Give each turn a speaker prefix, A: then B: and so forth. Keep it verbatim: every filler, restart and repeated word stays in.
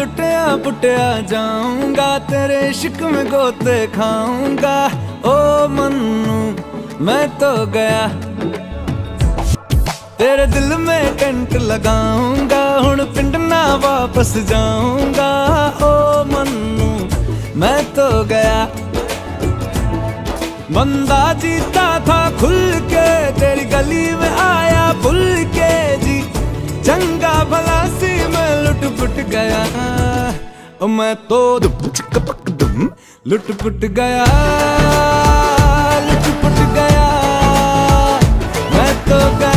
A: लुटिया पुटिया जाऊंगा, तेरे इश्क में गोते खाऊंगा। ओ मन्नू मैं तो गया, तेरे दिल में टेंट लगाऊंगा, हुण पिंड ना वापस जाऊंगा। ओ मन्नू मैं तो गया, बंदा जीता था खुल के, तेरी गली में आया भूल के जी। चंगा भला सी मैं लुट पुट गया, ओ मैं तो दुम चिक पक दुम लुट पुट गया, लुट पुट गया मैं तो गया।